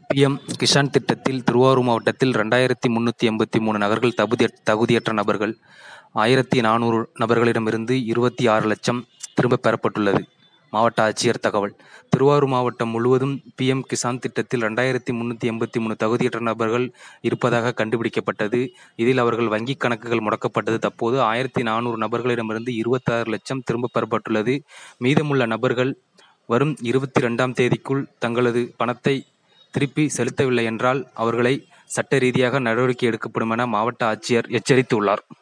PM Kisan திட்டத்தில் திருவாரூர் மாவட்டத்தில் 2383 நபர்கள் தகுதியற்ற நபர்கள் 1400 நபர்களிடமிருந்து 26 லட்சம் திரும்பப் பெறப்பட்டுள்ளது. மாவட்ட ஆட்சியர் தகவல்: திருவாரூர் மாவட்டம் முழுவதும் பிஎம் கிசான் திட்டத்தில் 2383 தகுதியற்ற நபர்கள் இருப்பதாக கண்டுபிடிக்கப்பட்டது. இதில் அவர்கள் வங்கிக் கணக்குகள் முடக்கப்பட்டது. தற்போது 1400 நபர்களிடமிருந்து 26 லட்சம் திரும்பப் பெறப்பட்டுள்ளது. மீதமுள்ள நபர்கள் வரும் 22ஆம் தேதிக்குள் தங்களது பணத்தை திருப்பி செலுத்தவில்லை என்றால் அவர்களை சட்ட ரீதியாக நடவடிக்கை எடுக்கப்படும் என மாவட்ட ஆட்சியர் எச்சரித்துள்ளார்.